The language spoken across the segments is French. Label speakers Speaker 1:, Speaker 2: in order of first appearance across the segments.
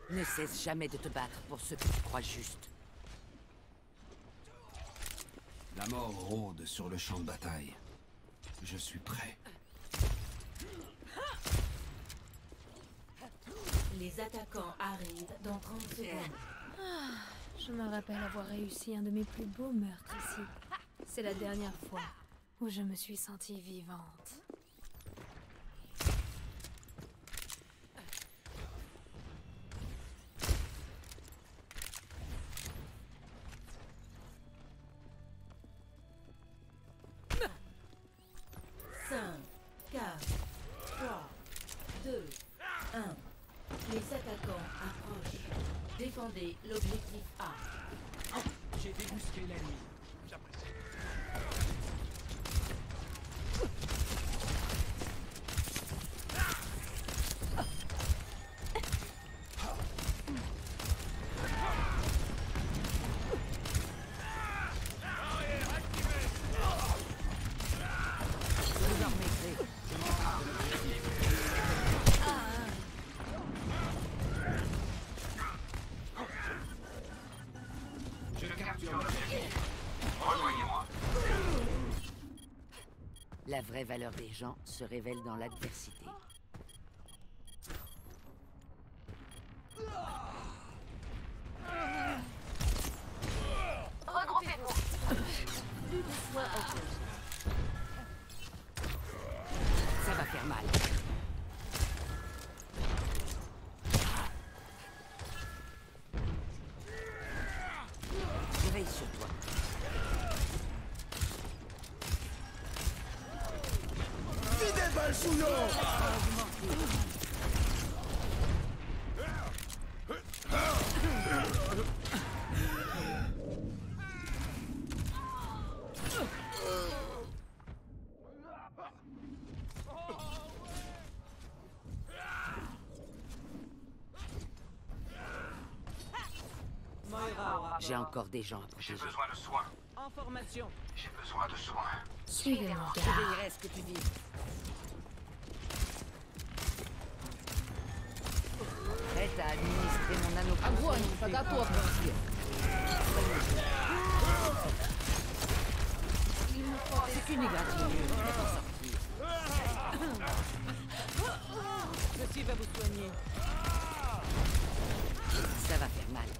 Speaker 1: Ne cesse jamais de te battre pour ce que tu crois juste.
Speaker 2: La mort rôde sur le champ de bataille. Je suis prêt.
Speaker 3: Les attaquants arrivent dans 30 secondes.
Speaker 4: Je me rappelle avoir réussi un de mes plus beaux meurtres ici. C'est la dernière fois où je me suis sentie vivante.
Speaker 3: Cinq, 4, 3, 2, 1. Les attaquants approchent. Défendez l'objectif A.
Speaker 5: J'ai débusqué l'ennemi. J'apprécie.
Speaker 1: La vraie valeur des gens se révèle dans l'adversité.
Speaker 3: Regroupez-vous. Plus de soins en cause.
Speaker 1: Ça va faire mal. Je veille sur toi.
Speaker 6: Videz pas le chouillon!
Speaker 5: Moira aura...
Speaker 1: J'ai encore des gens à protéger.
Speaker 7: J'ai besoin de soins.
Speaker 5: En formation.
Speaker 7: J'ai besoin de soins.
Speaker 4: Suivez mon
Speaker 1: Je
Speaker 4: gars.
Speaker 1: veillerai à ce que tu vives. Prête à administrer mon anneau.
Speaker 8: Огонь по готовности.
Speaker 1: C'est une égratignure, tu vas t'en sortir.
Speaker 5: Ceci va vous soigner.
Speaker 1: Ça va faire mal.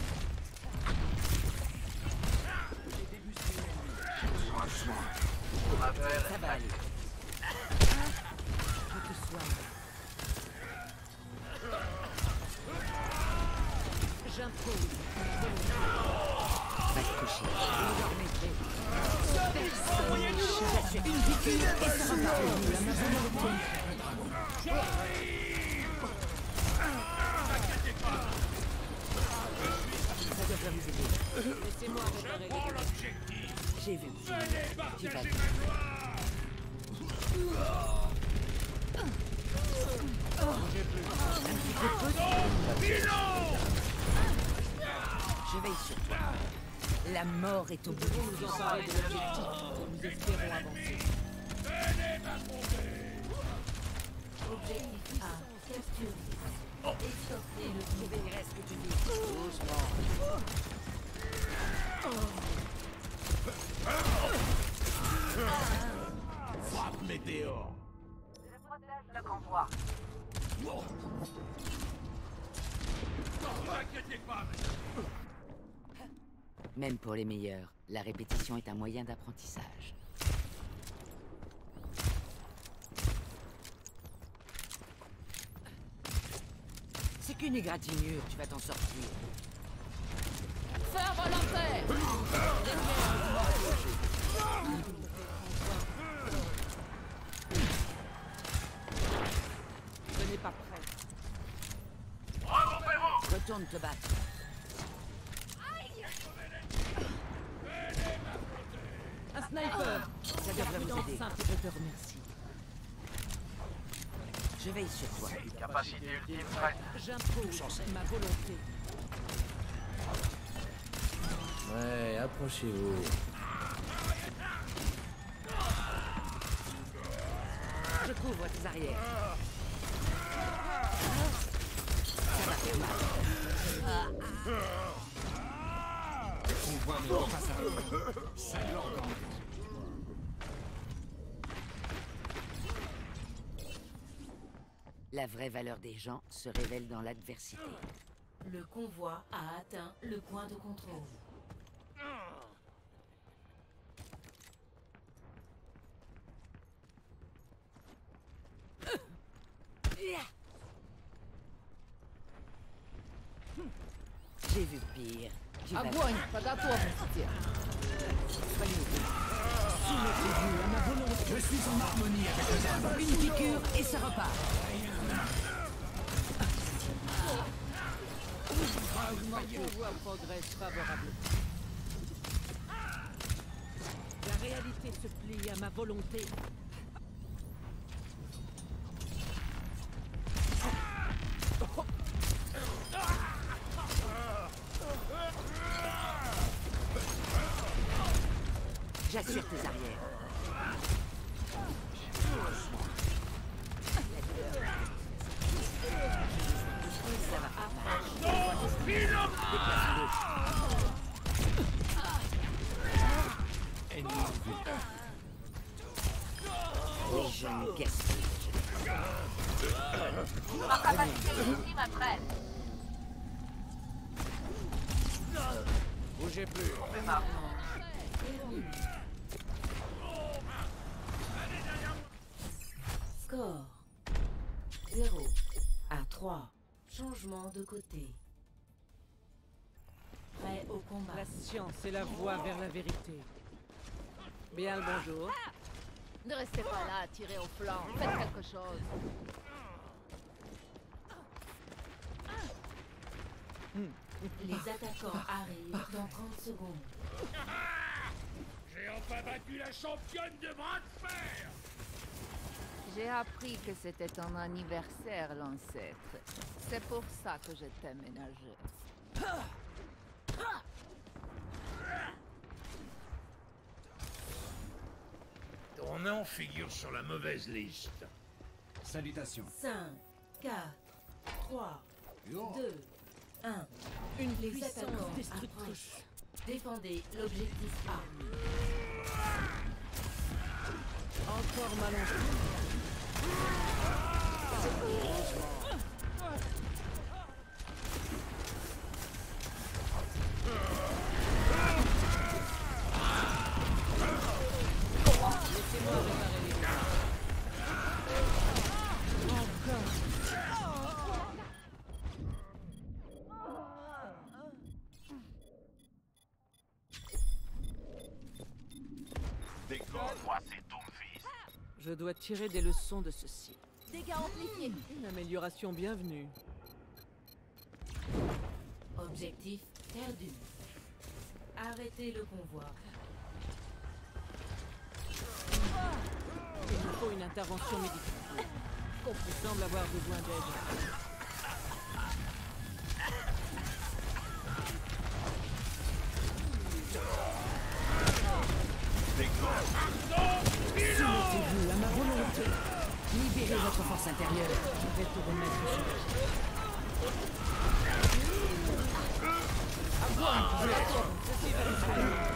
Speaker 5: J'ai débusqué l'ennemi.
Speaker 7: J'ai besoin de soins. On m'appelle.
Speaker 1: Ça va aller. Je te soigne.
Speaker 5: J'impose.
Speaker 1: Va te coucher. Je leur mettrai. J'achète une victime et ça va pas. Ça devrait vous aider.
Speaker 5: Laissez-moi réparer les...
Speaker 1: J'ai vu. Tu vas vite. Je veille sur toi. La mort est au bout du
Speaker 5: Nous emparez de l'objectif. Nous espérons avancer.
Speaker 3: Objectif A. Capture. Escortez le
Speaker 1: Je veillerai à ce que tu dis. Doucement.
Speaker 6: Frappe météore!
Speaker 7: Je protège le convoi.
Speaker 1: Même pour les meilleurs, la répétition est un moyen d'apprentissage. C'est qu'une égratignure, tu vas t'en sortir.
Speaker 8: Ferme l'entrée.
Speaker 5: Ce n'est pas prêt.
Speaker 7: Regroupez-vous.
Speaker 1: Retourne te battre.
Speaker 5: Un sniper.
Speaker 1: Ça devrait vous aider.
Speaker 5: Simple, je te remercie.
Speaker 1: Je veille sur toi.
Speaker 7: Capacité ultime prête.
Speaker 5: J'impose ma volonté.
Speaker 6: Ouais, approchez-vous.
Speaker 1: Je couvre tes arrières. Ça va faire mal.
Speaker 2: Le convoi ne doit pas s'arrêter. Ça glande en nous.
Speaker 1: La vraie valeur des gens se révèle dans l'adversité.
Speaker 3: Le convoi a atteint le point de contrôle.
Speaker 1: J'ai vu pire. Tu vas
Speaker 8: Огонь! Пока топните.
Speaker 5: Soumettez-vous à ma volonté.
Speaker 2: Je suis en harmonie avec le diable.
Speaker 5: Une piqûre et ça repart. Mon pouvoir progresse favorablement. La réalité se plie à ma volonté.
Speaker 1: J'assure tes arrières. Les jeunes gaspillent.
Speaker 7: Ma capacité ultime est prête.
Speaker 6: Bougez plus.
Speaker 3: Score 0 à 3. Changement de côté. Prêt au combat.
Speaker 5: La science est la voie vers la vérité. Bien le bonjour.
Speaker 8: Ne restez pas là à tirer au flanc. Faites quelque chose.
Speaker 3: Les attaquants arrivent dans 30 secondes.
Speaker 6: J'ai enfin battu la championne de bras de fer.
Speaker 8: J'ai appris que c'était ton anniversaire, l'ancêtre. C'est pour ça que je t'ai ménagé.
Speaker 6: Ton nom figure sur la mauvaise liste.
Speaker 2: Salutations.
Speaker 3: 5, 4, 3, 2, 1.
Speaker 5: Une
Speaker 3: Les
Speaker 5: puissance
Speaker 3: attaquants
Speaker 5: destructrice.
Speaker 3: approchent. Défendez l'objectif A.
Speaker 5: Encore malencontreux. Laissez-moi réparer les dégâts. Encore.
Speaker 6: Décolle-moi, c'est ton fils.
Speaker 5: Je dois tirer des leçons de ceci.
Speaker 8: Dégâts amplifiés.
Speaker 5: Une amélioration bienvenue.
Speaker 3: Objectif perdu. Arrêtez le convoi.
Speaker 5: Il me faut une intervention médicale. Il semble avoir besoin d'aide. Soumettez-vous à ma volonté. Libérez votre force intérieure. Je vais tout remettre sur le pied. Ceci va le faire.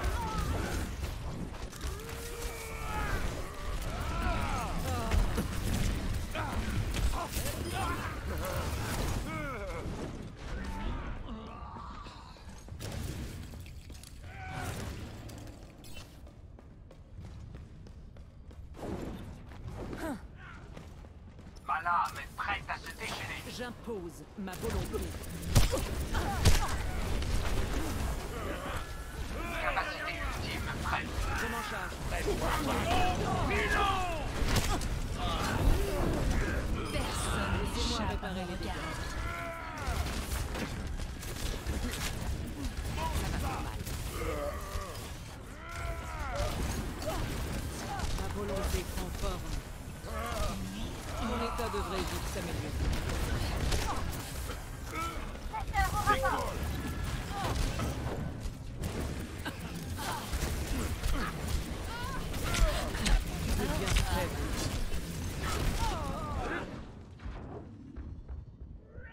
Speaker 7: Ma lame est prête à se déchaîner.
Speaker 5: J'impose ma volonté.
Speaker 7: Capacité ultime prête.
Speaker 5: Je m'en charge. Laissez-moi réparer les dégâts. Ma volonté prend forme. Mon état devrait vite s'améliorer. Je deviens faible.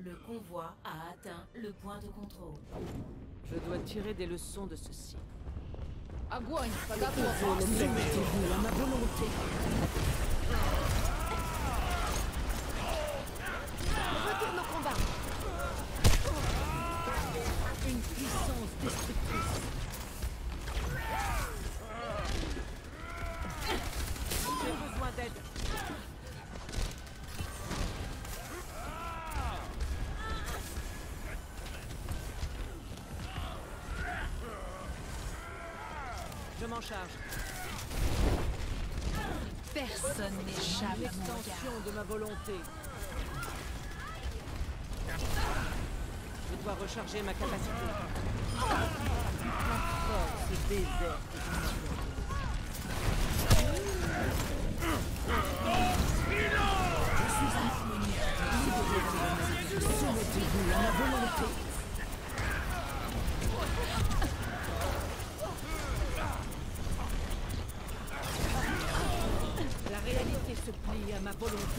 Speaker 3: Le convoi a atteint le point de contrôle.
Speaker 5: Je dois tirer des leçons de ceci.
Speaker 8: Огонь! По готовности!
Speaker 5: Soumettez-vous à ma volonté.
Speaker 8: Retourne au combat!
Speaker 5: Une puissance destructrice. J'ai besoin d'aide. Je m'en charge.
Speaker 4: Personne n'échappe à mon regard.
Speaker 5: L'extension de ma volonté. Je dois recharger ma capacité. La force déserte. Soumettez-vous à ma volonté. La réalité se plie à ma volonté.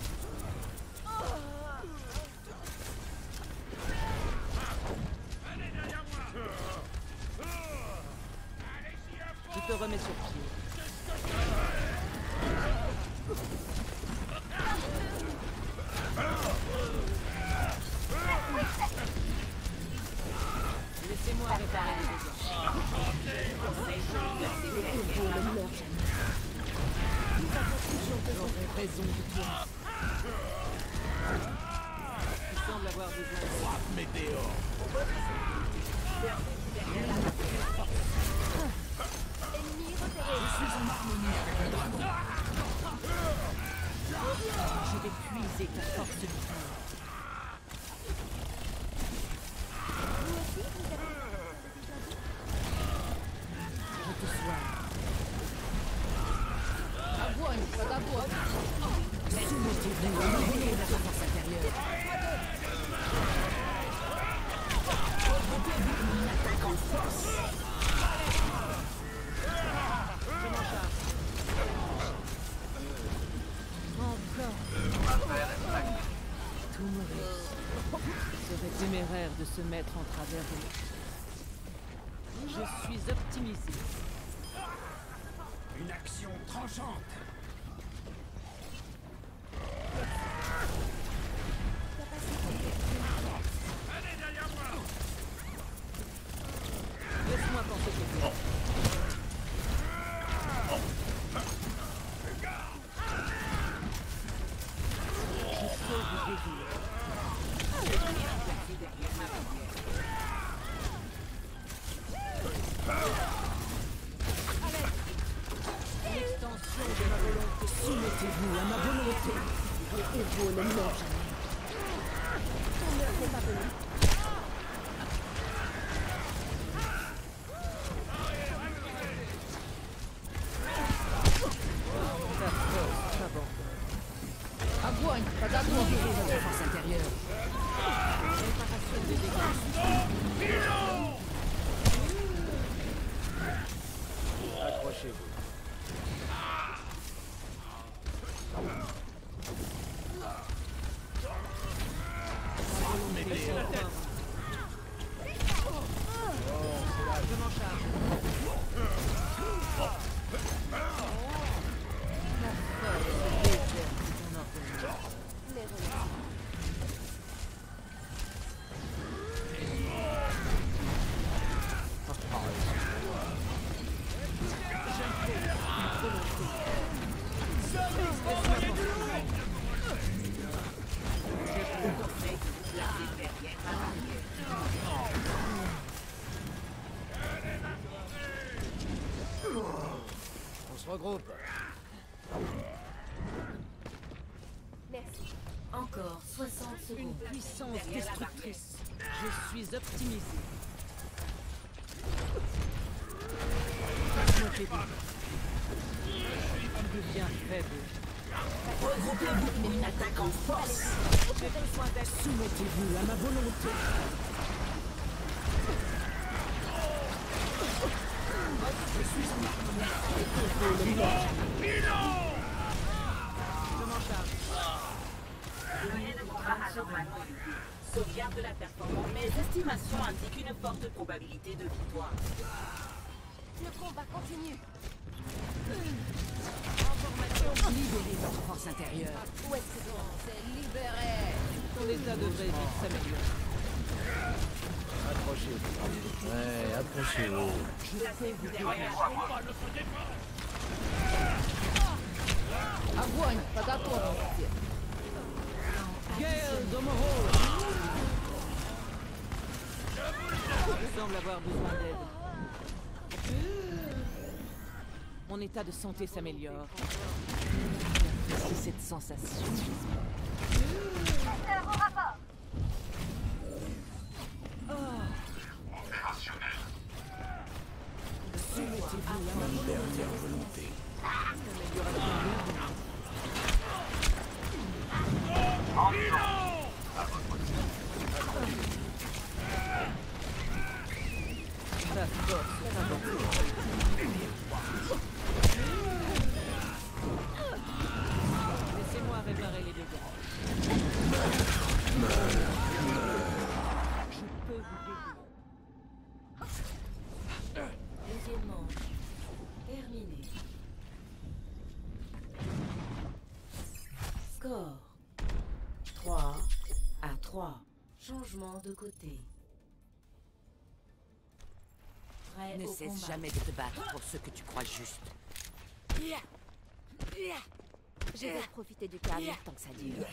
Speaker 5: Je te remets sur pied. Laissez-moi réparer les dégâts. J'aurais raison de toi. Tu sembles avoir besoin de
Speaker 6: Météore.
Speaker 5: Je vais puiser ta force vitale. Je te soigne.
Speaker 8: Огонь! По готовности!
Speaker 5: Soumettez-vous à ma volonté de la force intérieure. Je m'en charge. Encore. Tout me reste. Il serait téméraire de se mettre en travers de moi. Je suis optimisé.
Speaker 2: Une action tranchante.
Speaker 6: Allez derrière moi.
Speaker 5: Laisse-moi penser quelque chose. Je sauve le désir. L'extension de ma volonté. Soumettez-vous à ma volonté. Les héros ne meurent jamais. Ton heure n'est pas venue. Ta force t'abandonne.
Speaker 8: Огонь! По готовности!
Speaker 5: Libérez votre force intérieure. Réparation des dégâts.
Speaker 6: Accrochez-vous. Météore.
Speaker 5: Je m'en charge. La force déserte ton organisme.
Speaker 6: On se regroupe.
Speaker 3: Encore 60
Speaker 5: Une
Speaker 3: secondes.
Speaker 5: puissance destructrice. Je suis optimisé. Laisse-moi t'aider. Tu deviens faible.
Speaker 9: Regroupez-vous pour une attaque en force.
Speaker 5: J'ai besoin d'aide. Soumettez-vous à ma volonté.
Speaker 9: Je suis en arme.
Speaker 5: Je m'en charge.
Speaker 9: Veuillez de votre à normalement. Sauvegarde de la performance. Mes estimations indiquent une forte probabilité de victoire.
Speaker 8: Le combat continue.
Speaker 1: Libérez votre force intérieure.
Speaker 8: Où est-ce que c'est libéré?
Speaker 5: Ton état devrait vite s'améliorer.
Speaker 10: Accrochez-vous. Ouais, accrochez-vous.
Speaker 8: Огонь! По готовности!
Speaker 5: Gale Domoro! Je semble avoir besoin d'aide. Mon état de santé s'améliore. C'est cette sensation.
Speaker 10: Dernière volonté.
Speaker 5: La force s'avance. Laissez-moi réparer les dégâts. Je peux vous aider.
Speaker 3: Deuxième manche. Terminé. Score 3-3. Changement de côté. Prêt
Speaker 1: Ne
Speaker 3: au
Speaker 1: cesse
Speaker 3: combat.
Speaker 1: jamais de te battre pour ce que tu crois juste.
Speaker 8: Je vais profiter du calme tant que ça dure.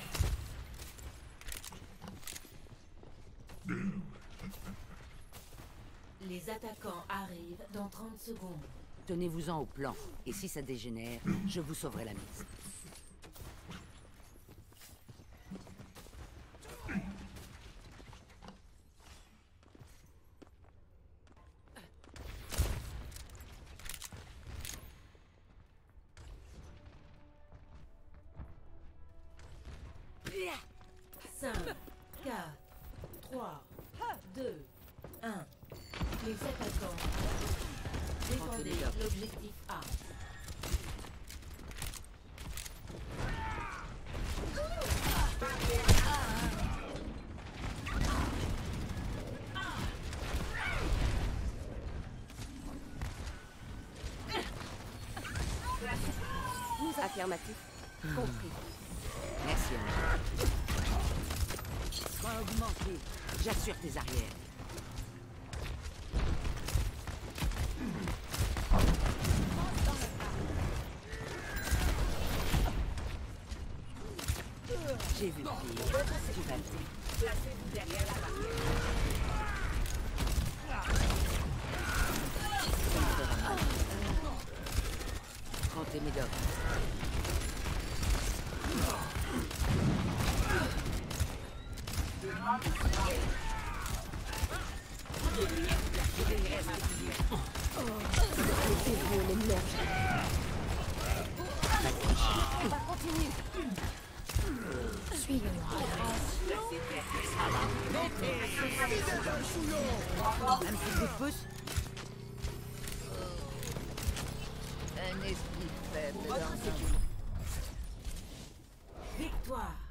Speaker 3: Les attaquants arrivent dans 30 secondes.
Speaker 1: Tenez-vous-en au plan. Et si ça dégénère, je vous sauverai la mise.
Speaker 3: Yeah. 5, 4, 3, 2, 1. Les attaquants. Défendez l'objectif A.
Speaker 8: Affirmatif. Compris.
Speaker 1: Merci, Anna. Sois augmenté. J'assure tes arrières. J'ai vu pire. Tu vas le dire.
Speaker 9: Placez-vous derrière la barrière.
Speaker 1: Ça me fera mal. Prends tes médocs.
Speaker 8: On va continuer.
Speaker 4: Suivez-moi.
Speaker 1: Un petit coup de pouce.
Speaker 8: Un esprit faible dans
Speaker 3: Victoire.